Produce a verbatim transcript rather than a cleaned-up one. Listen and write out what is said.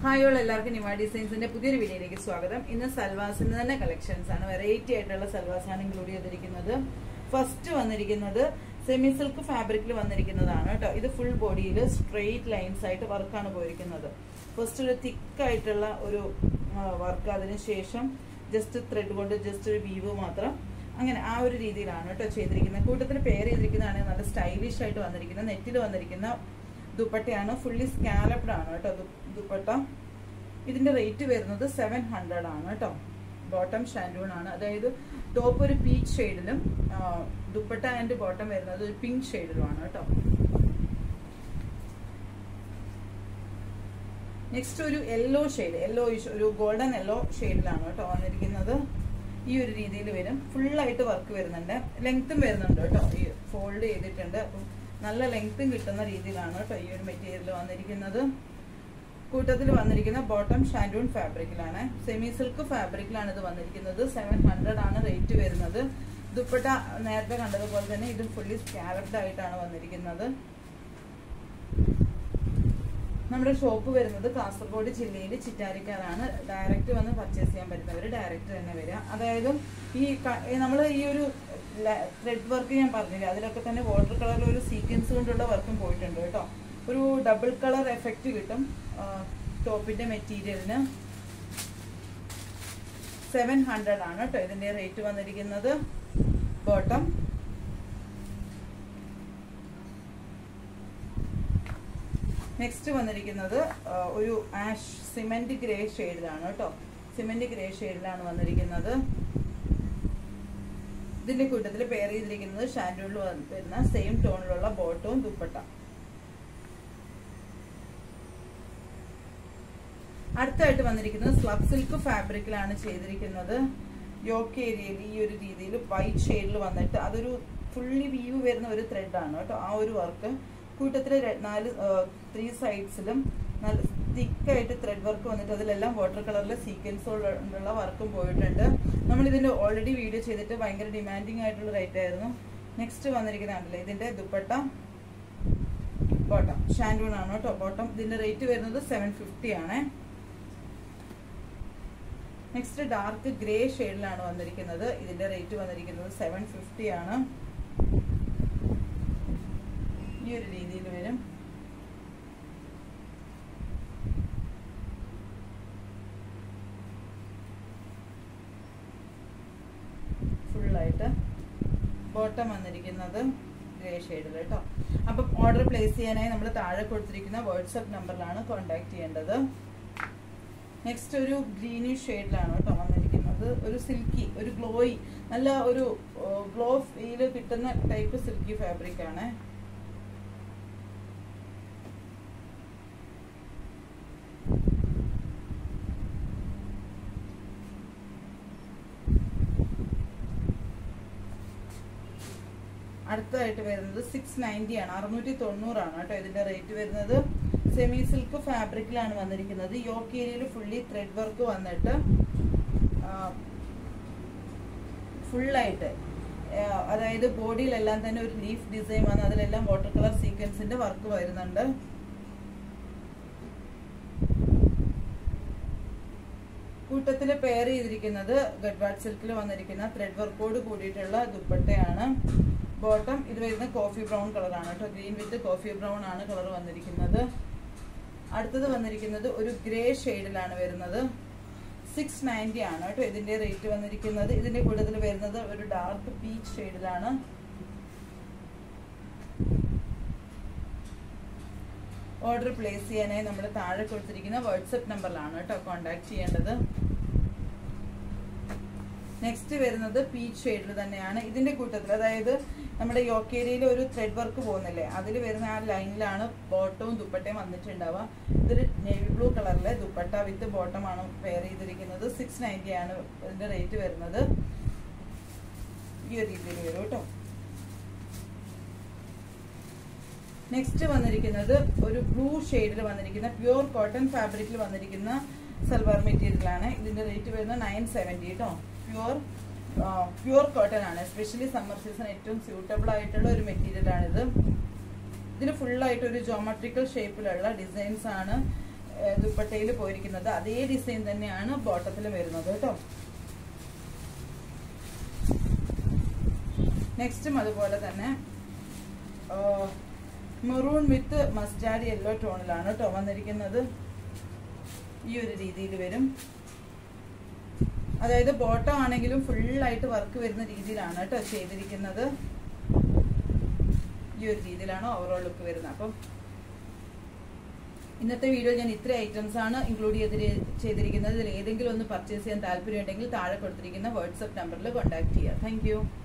Hi all, എല്ലാവർക്കും നിമ ഡിസൈൻസിന്റെ പുതിയൊരു വീഡിയോയിലേക്ക് സ്വാഗതം. ഇന്ന് സൽവാസിന്റെ തന്നെ കളക്ഷൻസ് ആണ്. വെറൈറ്റി ആയിട്ടുള്ള സൽവാസ് ആണ് ഇൻക്ലൂഡ് ചെയ്തിരിക്കുന്നത്. ഫസ്റ്റ് വന്നിരിക്കുന്നത് സെമി സിൽക്ക് ഫാബ്രിക്കിൽ വന്നിരിക്കുന്നതാണ് കേട്ടോ. ഇത് ഫുൾ ബോഡിയിൽ സ്ട്രെയിറ്റ് ലൈൻസ് ആയിട്ട് വർക്കാണ് പോയിരിക്കുന്നത്. ഫസ്റ്റ് ഒരു തിക്ക് ആയിട്ടുള്ള ഒരു വർക്ക്, അതിനുശേഷം ജസ്റ്റ് ത്രെഡ് കൊണ്ട് ജസ്റ്റ് ഒരു വീവ് മാത്രം, അങ്ങനെ ആ ഒരു രീതിയിലാണ് കേട്ടോ ചെയ്തിരിക്കുന്നത്. കൂട്ടത്തിൽ പെയർ ചെയ്തിരിക്കുന്നതാണ് നല്ല സ്റ്റൈലിഷ് ആയിട്ട് വന്നിരിക്കുന്നത്. നെറ്റിൽ വന്നിരിക്കുന്ന ദുപ്പട്ടയാണ്, ഫുള്ളി സ്കാലപ്ഡ് ആണ് കേട്ടോ ദുപ്പട്ട. ഇതിന്റെ റേറ്റ് വരുന്നത് സെവൻ ഹൺഡ്രഡ് ആണ് കേട്ടോ. ബോട്ടം ഷാൻഡൂൺ ആണ്, അതായത് ടോപ്പ് ഒരു പീച്ച് ഷെയ്ഡിലും ദുപ്പട്ട ആൻഡ് ബോട്ടം വരുന്നത് ഒരു പിങ്ക് ഷെയ്ഡിലുമാണ് കേട്ടോ. നെക്സ്റ്റ് ഒരു യെല്ലോ ഷെയ്ഡ്, യെല്ലോ ഒരു ഗോൾഡൻ യെല്ലോ ഷെയ്ഡിലാണ് കേട്ടോ വന്നിരിക്കുന്നത്. ഈ ഒരു രീതിയിൽ വരും, ഫുള്ളായിട്ട് വർക്ക് വരുന്നുണ്ട്, ലെങ്ത്തും വരുന്നുണ്ട് കേട്ടോ. ഈ ഫോൾഡ് ചെയ്തിട്ടുണ്ട്, അപ്പം നല്ല ലെങ്ത്തും കിട്ടുന്ന രീതിയിലാണ് കേട്ടോ ഈ ഒരു മെറ്റീരിയൽ വന്നിരിക്കുന്നത്. കൂട്ടത്തിൽ വന്നിരിക്കുന്ന ബോട്ടം ഷാൻഡൂൺ ഫാബ്രിക്കിലാണ്, സെമി സിൽക്ക് ഫാബ്രിക്കിലാണ് ഇത് വന്നിരിക്കുന്നത്. സെവൻ ഹൺഡ്രഡ് ആണ് റേറ്റ് വരുന്നത്. ദുപ്പട്ട നേരത്തെ കണ്ടതുപോലെ തന്നെ ഇത് ഫുള്ളി സ്കാലപ്ഡ് ആയിട്ടാണ് വന്നിരിക്കുന്നത്. നമ്മുടെ ഷോപ്പ് വരുന്നത് കാസർഗോഡ് ജില്ലയിൽ ചിറ്റാരിക്കാറാണ്. ഡയറക്റ്റ് വന്ന് പർച്ചേസ് ചെയ്യാൻ പറ്റുന്നവർ ഡയറക്റ്റ് തന്നെ വരിക. അതായത് ഈ നമ്മൾ ഈ ഒരു ത്രെഡ് വർക്ക് ഞാൻ പറഞ്ഞില്ല, അതിലൊക്കെ തന്നെ വാട്ടർ കളറിൽ ഒരു സീക്വൻസ് കൊണ്ടുള്ള വർക്കും പോയിട്ടുണ്ട് കേട്ടോ. ഒരു ഡബിൾ കളർ എഫക്റ്റ് കിട്ടും ടോപ്പിന്റെ മെറ്റീരിയലിന്. സെവൻ ഹൺഡ്രഡ് ആണ് കേട്ടോ ഇതിന്റെ റേറ്റ് വന്നിരിക്കുന്നത്. ബോട്ടം നെക്സ്റ്റ് വന്നിരിക്കുന്നത് ഒരു ആഷ് സിമെന്റ് ഗ്രേ ഷെയ്ഡിലാണ് കേട്ടോ. സിമെന്റ് ഗ്രേ ഷെയ്ഡിലാണ് വന്നിരിക്കുന്നത്. ഇതിന്റെ കൂട്ടത്തിൽ പെയർ ചെയ്തിരിക്കുന്നത് ഷാൻഡൂണിൽ വരുന്ന സെയിം ടോണിലുള്ള ബോട്ടവും ദുപ്പട്ട. അടുത്തായിട്ട് വന്നിരിക്കുന്നത് സ്ലബ് സിൽക്ക് ഫാബ്രിക്കിലാണ് ചെയ്തിരിക്കുന്നത്. യോക്ക് ഏരിയയിൽ ഈ ഒരു രീതിയിൽ വൈറ്റ് ഷെയ്ഡിൽ വന്നിട്ട് അതൊരു ഫുള്ളി വ്യൂ വരുന്ന ഒരു ത്രെഡാണ് കേട്ടോ ആ ഒരു വർക്ക്. കൂട്ടത്തില് നാല് ത്രീ സൈഡ്സിലും നല്ല തിക്കായിട്ട് ത്രെഡ് വർക്ക് വന്നിട്ട് അതിലെല്ലാം വാട്ടർ കളറിലെ സീക്വൻസുള്ള വർക്കും പോയിട്ടുണ്ട്. നമ്മൾ ഇതിന്റെ ഓൾറെഡി വീഡിയോ ചെയ്തിട്ട് ഭയങ്കര ഡിമാൻഡിങ് ആയിട്ടുള്ള റേറ്റ് ആയിരുന്നു. നെക്സ്റ്റ് വന്നിരിക്കുന്നതാണല്ലേ ഇതിന്റെ ദുപ്പട്ട ബോട്ടം ഷാൻഡൂൺ ആണ് കേട്ടോ. ബോട്ടം ഇതിന്റെ റേറ്റ് വരുന്നത് സെവൻ ഫിഫ്റ്റി ആണ്. നെക്സ്റ്റ് ഡാർക്ക് ഗ്രേ ഷെയ്ഡിലാണ് വന്നിരിക്കുന്നത്. ഇതിന്റെ റേറ്റ് വന്നിരിക്കുന്നത് സെവൻ ഫിഫ്റ്റി ആണ്. ഈ ഒരു രീതിയിൽ വരും. ഫുള്ളായിട്ട് ബോട്ടം വന്നിരിക്കുന്നത് ഗ്രേ ഷെയ്ഡിൽ കേട്ടോ. അപ്പം ഓർഡർ പ്ലേസ് ചെയ്യാനായി നമ്മൾ താഴെ കൊടുത്തിരിക്കുന്ന വാട്സ്ആപ്പ് നമ്പറിലാണ് കോൺടാക്ട് ചെയ്യേണ്ടത്. നെക്സ്റ്റ് ഒരു ഗ്രീനിഷ് ഷെയ്ഡിലാണ് കേട്ടോ വന്നിരിക്കുന്നത്. ഒരു സിൽക്കി, ഒരു ഗ്ലോയി, നല്ല ഒരു ഗ്ലോ ഫീല് കിട്ടുന്ന ടൈപ്പ് സിൽക്കി ഫാബ്രിക് ആണ്. അടുത്തതായിട്ട് വരുന്നത് സിക്സ് നയൻറ്റി ആണ്, അറുന്നൂറ്റി തൊണ്ണൂറാണ് കേട്ടോ ഇതിന്റെ റേറ്റ് വരുന്നത്. സെമി സിൽക്ക് ഫാബ്രിക്കിലാണ് വന്നിരിക്കുന്നത്. യോക്ക് ഏരിയയിൽ ഫുള്ളി ത്രെഡ് വർക്ക് വന്നിട്ട് ഫുള്ളായിട്ട്, അതായത് ബോഡിയിലെല്ലാം തന്നെ ഒരു ലീഫ് ഡിസൈൻ വന്ന് അതിലെല്ലാം വാട്ടർ കളർ സീക്വൻസിന്റെ വർക്ക് വരുന്നുണ്ട്. കൂട്ടത്തില് പെയർ ചെയ്തിരിക്കുന്നത് ഗഡ്വാഡ് സിൽക്കിൽ വന്നിരിക്കുന്ന ത്രെഡ് വർക്കോട് കൂടിയിട്ടുള്ള ദുപ്പട്ടയാണ്. ബോട്ടം ഇത് വരുന്ന കോഫി ബ്രൗൺ കളറാണ് കേട്ടോ. ഗ്രീൻ വിത്ത് കോഫി ബ്രൗൺ ആണ് കളർ വന്നിരിക്കുന്നത്. അടുത്തത് വന്നിരിക്കുന്നത് ഒരു ഗ്രേ ഷെയ്ഡിലാണ് വരുന്നത്. സിക്സ് നയൻറ്റി ആണ് കേട്ടോ ഇതിന്റെ റേറ്റ് വന്നിരിക്കുന്നത്. ഇതിന്റെ കൂട്ടത്തിൽ വരുന്നത് ഒരു ഡാർക്ക് പീച്ച് ഷെയ്ഡിലാണ്. ഓർഡർ പ്ലേസ് ചെയ്യാനായി നമ്മൾ താഴെ കൊടുത്തിരിക്കുന്ന വാട്സ്ആപ്പ് നമ്പറിലാണ് കേട്ടോ കോൺടാക്ട് ചെയ്യേണ്ടത്. നെക്സ്റ്റ് വരുന്നത് പീച്ച് ഷെയ്ഡിൽ തന്നെയാണ്. ഇതിന്റെ കൂട്ടത്തിൽ, അതായത് നമ്മുടെ യോക്ക് ഏരിയയിൽ ഒരു ത്രെഡ് വർക്ക് പോകുന്നില്ലേ, അതിൽ വരുന്ന ആ ലൈനിലാണ് ബോട്ടവും ദുപ്പട്ടയും വന്നിട്ടുണ്ടാവുക. ഇതൊരു നേവി ബ്ലൂ കളറിലെ ദുപ്പട്ട വിത്ത് ബോട്ടമാണ് പെയർ ചെയ്തിരിക്കുന്നത്. സിക്സ് നയൻറ്റി ആണ് ഇതിന്റെ റേറ്റ് വരുന്നത്. ഈ ഒരു രീതിയിൽ വരും കേട്ടോ. നെക്സ്റ്റ് വന്നിരിക്കുന്നത് ഒരു ബ്ലൂ ഷെയ്ഡിൽ വന്നിരിക്കുന്ന പ്യുവർ കോട്ടൺ ഫാബ്രിക്കിൽ വന്നിരിക്കുന്ന സൽവാർ മെറ്റീരിയലാണ്. ഇതിന്റെ റേറ്റ് വരുന്നത് നയൻ സെവൻറ്റി കേട്ടോ. പ്യുവർ പ്യുവർ കോട്ടൺ ആണ്. എസ്പെഷ്യലി സമ്മർ സീസൺ ഏറ്റവും സ്യൂട്ടബിൾ ആയിട്ടുള്ള ഒരു മെറ്റീരിയൽ ആണിത്. ഇതിൽ ഫുള്ളായിട്ട് ഒരു ജോമെട്രിക്കൽ ഷേപ്പിലുള്ള ഡിസൈൻസ് ആണ് ദുപ്പട്ടയിൽ പോയിരിക്കുന്നത്. അതേ ഡിസൈൻ തന്നെയാണ് ബോട്ടത്തിൽ വരുന്നത് കേട്ടോ. നെക്സ്റ്റും അതുപോലെ തന്നെ മെറൂൺ വിത്ത് മസ്റ്റാർഡ് യെല്ലോ ടോണിലാണ് കേട്ടോ വന്നിരിക്കുന്നത്. ഈ ഒരു രീതിയിൽ വരും. അതായത് ബോട്ടം ആണെങ്കിലും ഫുള്ളായിട്ട് വർക്ക് വരുന്ന രീതിയിലാണ് കേട്ടോ ചെയ്തിരിക്കുന്നത്. ഈ ഒരു രീതിയിലാണ് ഓവറോൾ ലുക്ക് വരുന്നത്. അപ്പം ഇന്നത്തെ വീഡിയോ ഞാൻ ഇത്ര ഐറ്റംസ് ആണ് ഇൻക്ലൂഡ് ചെയ്തി ചെയ്തിരിക്കുന്നത്. ഇതിൽ ഏതെങ്കിലും ഒന്ന് പർച്ചേസ് ചെയ്യാൻ താല്പര്യം ഉണ്ടെങ്കിൽ താഴെ കൊടുത്തിരിക്കുന്ന വാട്സ്ആപ്പ് നമ്പറിൽ കോൺടാക്ട് ചെയ്യുക. താങ്ക്